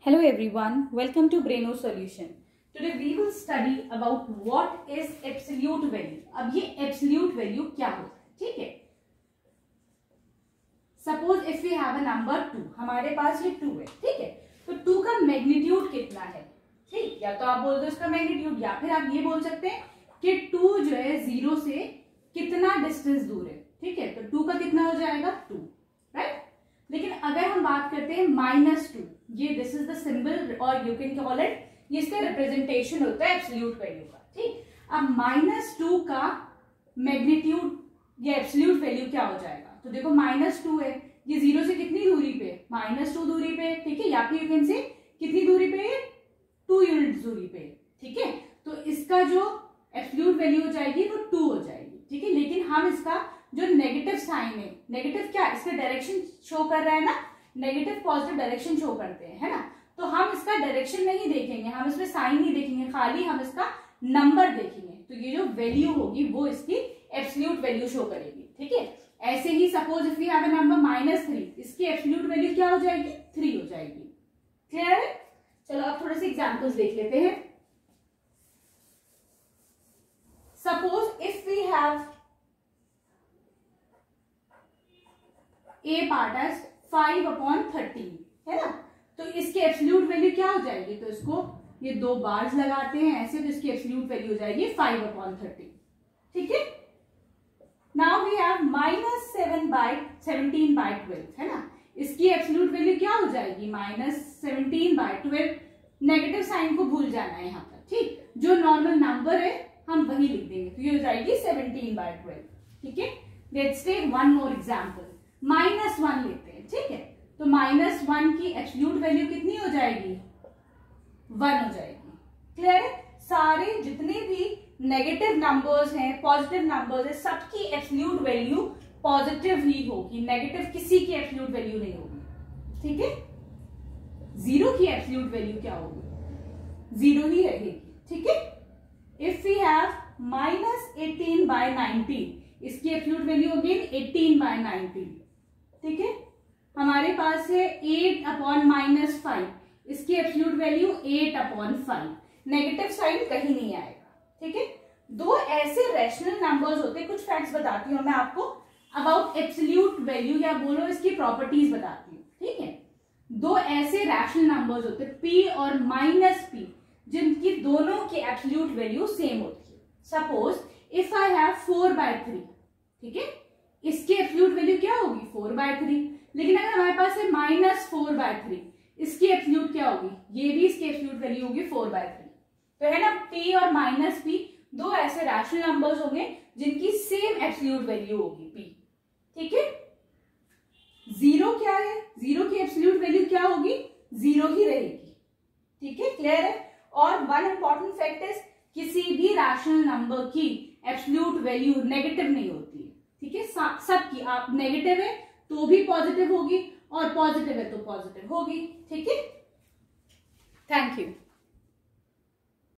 Hello everyone, welcome to Braino Solution. Today we will study about what is absolute value. अब ये absolute value क्या होता है, ठीक है? Suppose if we have a number 2, हमारे पास ये 2 है, ठीक है? तो 2 का मैग्नीट्यूड कितना है, ठीक? या तो आप बोल दो इसका मैग्नीट्यूड, या फिर आप ये बोल सकते हैं कि 2 जो है 0 से कितना डिस्टेंस दूर है, ठीक है? तो 2 का कितना हो जाएगा 2, राइट? लेकिन अगर हम बात करते हैं -2, ये दिस इज द सिंबल और यू कैन कॉल इट, ये इसका रिप्रेजेंटेशन होता है एब्सोल्यूट वैल्यू का, ठीक? अब -2 का मैग्नीट्यूड या एब्सोल्यूट वैल्यू क्या हो जाएगा? तो देखो -2 है, ये 0 से कितनी दूरी पे? -2 दूरी पे, ठीक है? या फिर यू कैन से कितनी दूरी पे? 2 यूनिट दूरी पे, ठीक है? तो इसका जो एब्सोल्यूट वैल्यू हो जाएगी वो 2 हो जाएगी, ठीक है? लेकिन हम इसका जो नेगेटिव साइन है, नेगेटिव क्या इसका डायरेक्शन शो कर रहा है ना, नेगेटिव पॉजिटिव डायरेक्शन शो करते हैं, है ना? तो हम इसका डायरेक्शन नहीं देखेंगे, हम इसमें साइन नहीं देखेंगे, खाली हम इसका नंबर देखेंगे। तो ये जो वैल्यू होगी वो इसकी एब्सोल्यूट वैल्यू शो करेगी, ठीक है? ऐसे ही suppose if we have a number -3, इसकी एब्सोल्यूट वैल्यू क्या हो जाएगी? 3 हो जाएगी। क्लियर है? चलो अब थोड़े से एग्जांपल्स देख लेते हैं। Suppose if we have a part as 5/13, है ना? तो इसकी एब्सोल्यूट वैल्यू क्या हो जाएगी? तो इसको ये 2 बार्स लगाते हैं ऐसे, तो इसकी एब्सोल्यूट वैल्यू हो जाएगी 5/13, ठीक है? नाउ वी हैव -17/12, है ना? इसकी एब्सोल्यूट वैल्यू क्या हो जाएगी? -17/12। नेगेटिव साइन को भूल जाना है यहाँ पर, ठीक? जो नॉर्मल नंबर है हम वही लिख देंगे, तो ये हो जाएगी 17/12, ठीक है? Let's take one more example, -1 लेते हैं, ठीक है? तो -1 की एब्सोल्यूट वैल्यू कितनी हो जाएगी? 1 हो जाएगी। क्लियर है? सारे जितने भी नेगेटिव नंबर्स हैं, पॉजिटिव नंबर्स हैं, सबकी एब्सोल्यूट वैल्यू पॉजिटिव ही होगी, नेगेटिव किसी की एब्सोल्यूट वैल्यू नहीं होगी, ठीक है? 0 की एब्सोल्यूट वैल्यू क्या होगी? 0 ही रहेगी, ठीक है? इफ वी हैव -18/19, इसकी एब्सोल्यूट वैल्यू होगी 18/19, ठीक है? हमारे पास है 8/-5, इसकी एब्सोल्यूट वैल्यू 8/5। नेगेटिव साइन कहीं नहीं आएगा, ठीक है? 2 ऐसे रैशनल नंबर्स होते हैं, कुछ फैक्ट्स बताती हूँ मैं आपको अबाउट एब्सोल्यूट वैल्यू, या बोलो इसकी प्रॉपर्टीज बताती हूँ, ठीक है? 2 ऐसे रैशनल नंबर्स होते हैं p और -p, जिनकी दोनों की एब्सोल्यूट वैल्यू सेम होती है। सपोज इफ आई हैव 4/3, ठीक है? इसकी एब्सोल्यूट वैल्यू क्या होगी? 4/3। लेकिन अगर हमारे पास है -4/3, इसकी एब्सोल्यूट क्या होगी? ये भी इसकी एब्सोल्यूट वैल्यू होगी 4/3। तो है ना, p और -p 2 ऐसे रैशनल नंबर्स होंगे जिनकी सेम एब्सोल्यूट वैल्यू होगी p, ठीक है? 0 क्या है? 0 की एब्सोल्यूट वैल्यू क्या होगी? 0 ही रहेगी, ठीक है? क्लियर है? और वन इंपॉर्टेंट फैक्ट इज, किसी भी रैशनल नंबर की एब्सोल्यूट वैल्यू नेगेटिव नहीं होती है, ठीक है? सबकी, आप नेगेटिव है तो भी पॉजिटिव होगी और पॉजिटिव है तो पॉजिटिव होगी, ठीक है? Thank you.